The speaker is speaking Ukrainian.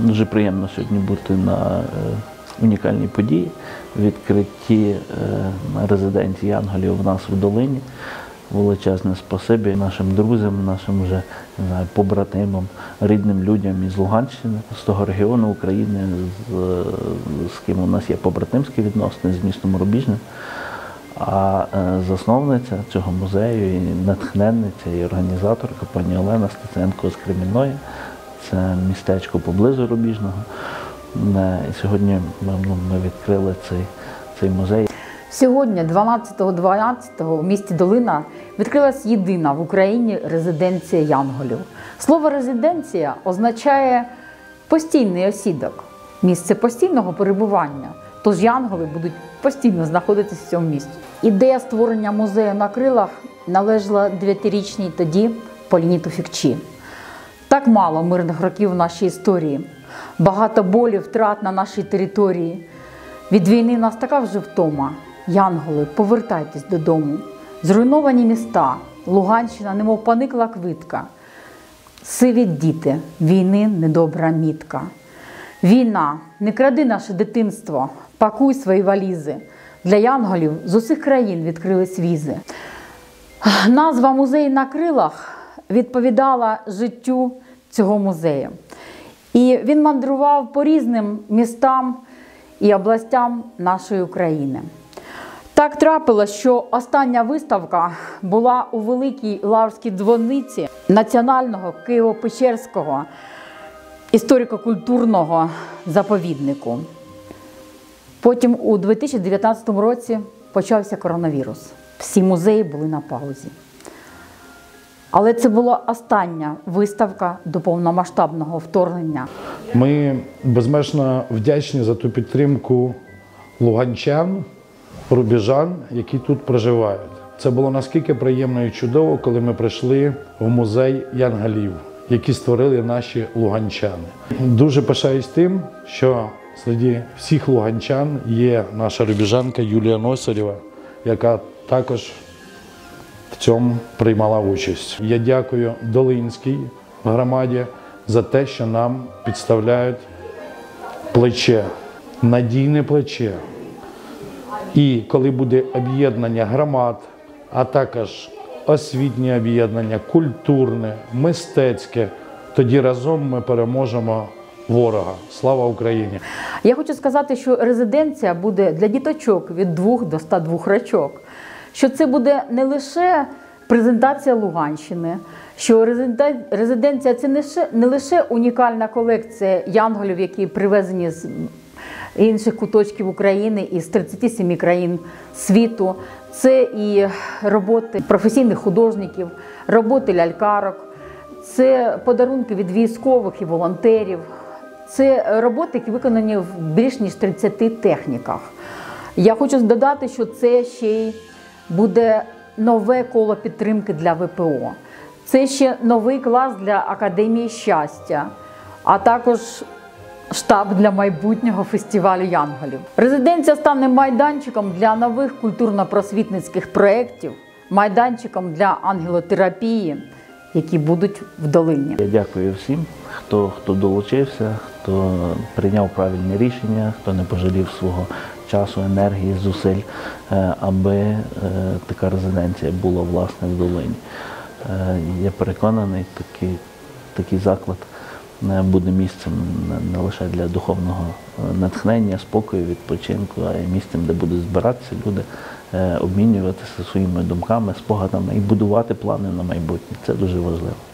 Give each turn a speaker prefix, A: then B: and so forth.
A: Дуже приємно сьогодні бути на унікальній події, відкритті резиденції янголів у нас в долині. Величезне спасибі нашим друзям, нашим вже, не знаю, побратимам, рідним людям із Луганщини, з того регіону України, з ким у нас є побратимські відносини, з містом Рубіжним. А засновниця цього музею, і натхненниця, і організаторка пані Олена Стеценко з Кремінної. Це містечко поблизу Рубіжного. І сьогодні ми відкрили цей музей.
B: Сьогодні, 12.12, в місті Долина відкрилась єдина в Україні резиденція янголів. Слово «резиденція» означає постійний осідок, місце постійного перебування. Тож янголи будуть постійно знаходитися в цьому місті. Ідея створення музею на крилах належала 9-річній тоді Поліні Туфікчі. Так мало мирних років в нашій історії, багато болі, втрат на нашій території. Від війни нас така вже втома. Янголи, повертайтесь додому. Зруйновані міста, Луганщина, немов поникла квитка. Сиві діти, війни недобра мітка. Війна, не кради наше дитинство, пакуй свої валізи. Для янголів з усіх країн відкрились візи. Назва «Музей на крилах» відповідала життю цього музею. І він мандрував по різним містам і областям нашої України. Так трапилось, що остання виставка була у Великій Лаврській дзвониці Національного Києво-Печерського історико-культурного заповіднику. Потім у 2019 році почався коронавірус. Всі музеї були на паузі. Але це була остання виставка до повномасштабного вторгнення.
C: Ми безмежно вдячні за ту підтримку луганчан, рубіжан, які тут проживають. Це було наскільки приємно і чудово, коли ми прийшли в музей янголів, які створили наші луганчани. Дуже пишаюсь тим, що серед всіх луганчан є наша рубіжанка Юлія Носарєва, яка також в цьому приймала участь. Я дякую Долинській громаді за те, що нам підставляють плече, надійне плече. І коли буде об'єднання громад, а також освітнє об'єднання, культурне, мистецьке, тоді разом ми переможемо ворога. Слава Україні!
B: Я хочу сказати, що резиденція буде для діточок від 2 до 102 рочок. Що це буде не лише презентація Луганщини, що резиденція – це не лише унікальна колекція янголів, які привезені з інших куточків України і з 37 країн світу. Це і роботи професійних художників, роботи лялькарок, це подарунки від військових і волонтерів, це роботи, які виконані в більш ніж 30 техніках. Я хочу додати, що це ще й буде нове коло підтримки для ВПО. Це ще новий клас для Академії щастя, а також штаб для майбутнього фестивалю янголів. Резиденція стане майданчиком для нових культурно-просвітницьких проєктів, майданчиком для ангелотерапії, які будуть в долині.
A: Я дякую всім, хто долучився, хто прийняв правильні рішення, хто не пожалів свого часу, енергії, зусиль, аби така резиденція була, власне, в долині. Я переконаний, такий заклад буде місцем не лише для духовного натхнення, спокою, відпочинку, а й місцем, де будуть збиратися люди, обмінюватися своїми думками, спогадами і будувати плани на майбутнє. Це дуже важливо.